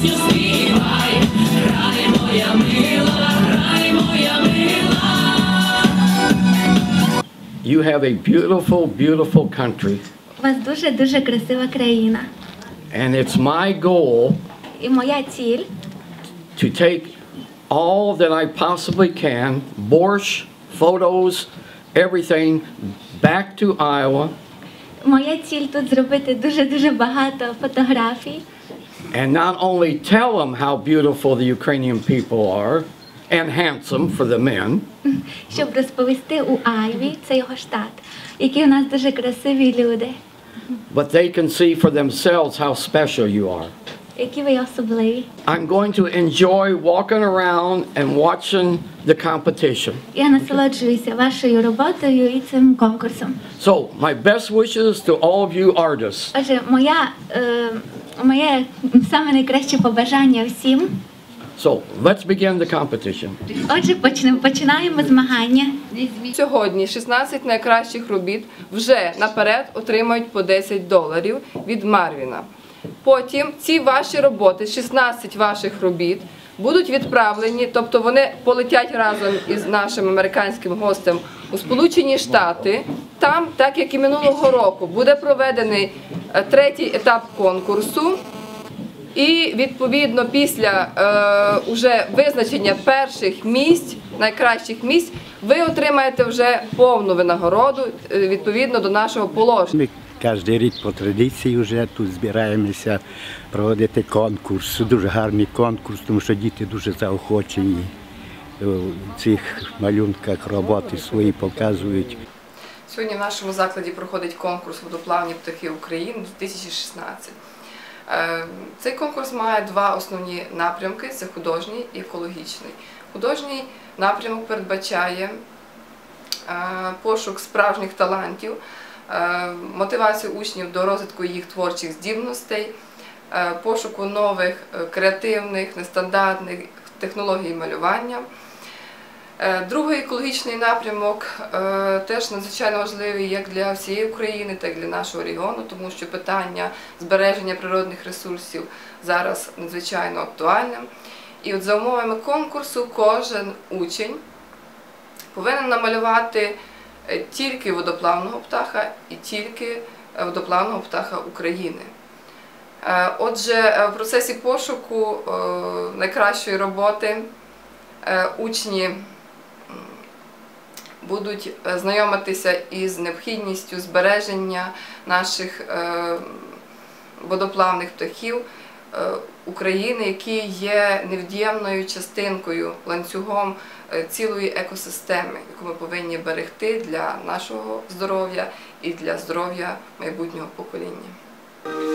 пісню співай, грай моя мила, грай моя мила. You have a beautiful, beautiful country. У вас дуже красива країна. And it's my goal І моя ціль to take all that I possibly can, borscht, photos, everything, back to Iowa. Моя ціль тут зробити дуже багато фотографій. And not only tell them how beautiful the Ukrainian people are, and handsome for the men, Щоб розповісти у Айві, це його штат, які у нас дуже красиві люди, but they can see for themselves how special you are. які ви особливі. I'm going to enjoy walking around and watching the competition. Я насолоджуюся вашою роботою і цим конкурсом. So, my best wishes to all of you artists. Отже, моє саме найкраще побажання всім. So, let's begin the competition. Отже, починаємо змагання. Сьогодні 16 найкращих робіт вже наперед отримають по $10 від Марвіна. Потім ці ваші роботи, 16 ваших робіт, будуть відправлені, тобто вони полетять разом із нашим американським гостем у Сполучені Штати. Там, так як і минулого року, буде проведений третій етап конкурсу. І, відповідно, після уже визначення перших місць, найкращих місць, ви отримаєте вже повну винагороду, відповідно до нашого положення. Кожен рік по традиції вже тут збираємося проводити конкурс. Дуже гарний конкурс, тому що діти дуже заохочені в цих малюнках роботи свої показують. Сьогодні в нашому закладі проходить конкурс «Водоплавні птахи України» 2016. Цей конкурс має два основні напрямки – це художній і екологічний. Художній напрямок передбачає пошук справжніх талантів, мотивацію учнів до розвитку їх творчих здібностей, пошуку нових креативних, нестандартних технологій малювання. Другий екологічний напрямок теж надзвичайно важливий як для всієї України, так і для нашого регіону, тому що питання збереження природних ресурсів зараз надзвичайно актуальне. І от за умовами конкурсу кожен учень повинен намалювати тільки водоплавного птаха і тільки водоплавного птаха України. Отже, в процесі пошуку найкращої роботи учні будуть знайомитися із необхідністю збереження наших водоплавних птахів України, які є невід'ємною частинкою, ланцюгом цілої екосистеми, яку ми повинні берегти для нашого здоров'я і для здоров'я майбутнього покоління.